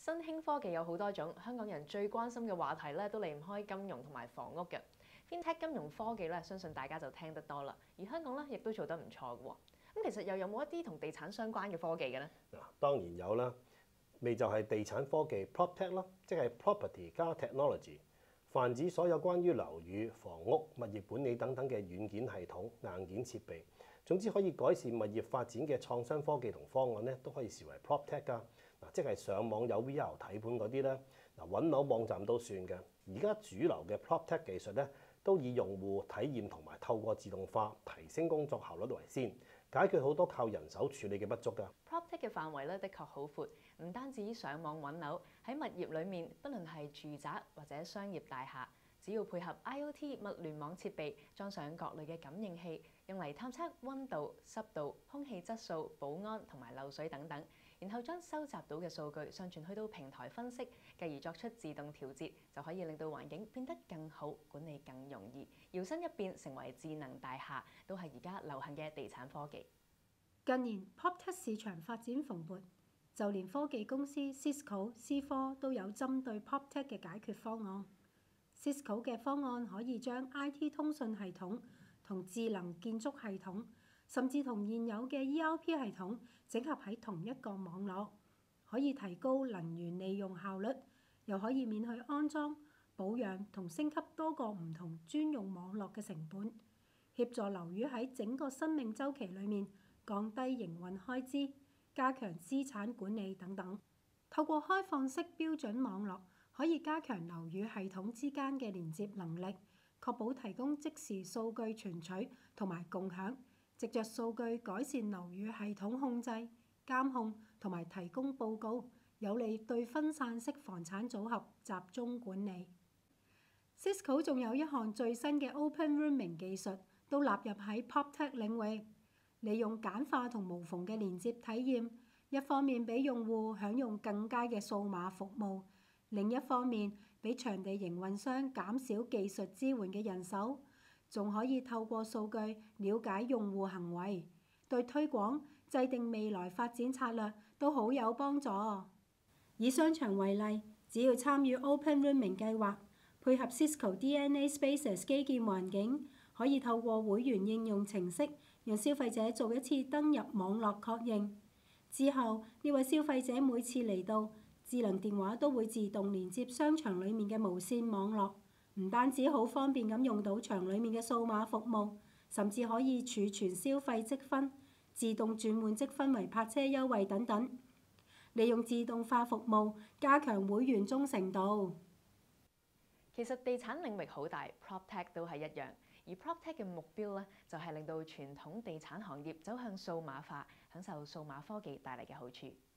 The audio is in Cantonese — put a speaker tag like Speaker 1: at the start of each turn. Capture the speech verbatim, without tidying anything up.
Speaker 1: 新興科技有好多種，香港人最關心嘅話題咧都離唔開金融同埋房屋嘅。FinTech 金融科技咧，相信大家就聽得多啦。而香港咧亦都做得唔錯嘅喎。咁其實又有冇一啲同地產相關嘅科技嘅咧？
Speaker 2: 嗱，當然有啦，咪就係地產科技 PropTech 咯，即係 Property 加 Technology， 泛指所有關於樓宇、房屋、物業管理等等嘅軟件系統、硬件設備，總之可以改善物業發展嘅創新科技同方案咧，都可以視為 PropTech 㗎。嗱，即係上網有 V R 睇盤嗰啲咧，嗱揾樓網站都算嘅。而家主流嘅 PropTech 技術咧，都以用戶體驗同埋透過自動化提升工作效率為先，解決好多靠人手處理嘅不足㗎。
Speaker 1: PropTech 嘅範圍咧，的確好闊，唔單止上網揾樓，喺物業裡面，不論係住宅或者商業大廈，只要配合 I O T 物聯網設備，裝上各類嘅感應器，用嚟探測溫度、濕度、空氣質素、保安同埋漏水等等，然後將收集到嘅數據上傳去到平台分析，繼而作出自動調節，就可以令到環境變得更好，管理更容易，搖身一變成為智能大廈，都係而家流行嘅地產科技。
Speaker 3: 近年 PropTech 市場發展蓬勃，就連科技公司 Cisco、思科都有針對 PropTech 嘅解決方案。Cisco 嘅方案可以將 I T 通訊系統同智能建築系統，甚至同現有嘅 E R P 系統整合喺同一個網絡，可以提高能源利用效率，又可以免去安裝、保養同升級多個唔同專用網絡嘅成本，協助樓宇喺整個生命週期裡面降低營運開支，加強資產管理等等。透過開放式標準網絡，可以加強樓宇系統之間嘅連接能力，確保提供即時數據存取同埋共享，藉着數據改善樓宇系統控制、監控同埋提供報告，有利對分散式房產組合集中管理。Cisco 仲有一項最新嘅 Open Rooming 技術，都納入喺 PropTech 領域，利用簡化同無縫嘅連接體驗，一方面俾用戶享用更佳嘅數碼服務，另一方面俾場地營運商減少技術支援嘅人手，仲可以透過數據了解用戶行為，對推廣、制定未來發展策略都好有幫助。以商場為例，只要參與 Open Rooming 計劃，配合 Cisco D N A Spaces 基建環境，可以透過會員應用程式，讓消費者做一次登入網絡確認。之後，呢位消費者每次嚟到，智能電話都會自動連接商場裡面嘅無線網絡，唔單止好方便咁用到場裡面嘅數碼服務，甚至可以儲存消費積分，自動轉換積分為泊車優惠等等，利用自動化服務加強會員忠誠度。
Speaker 1: 其實地產領域好大 ，PropTech 都係一樣。而 PropTech 嘅目標咧，就係令到傳統地產行業走向數碼化，享受數碼科技帶嚟嘅好處。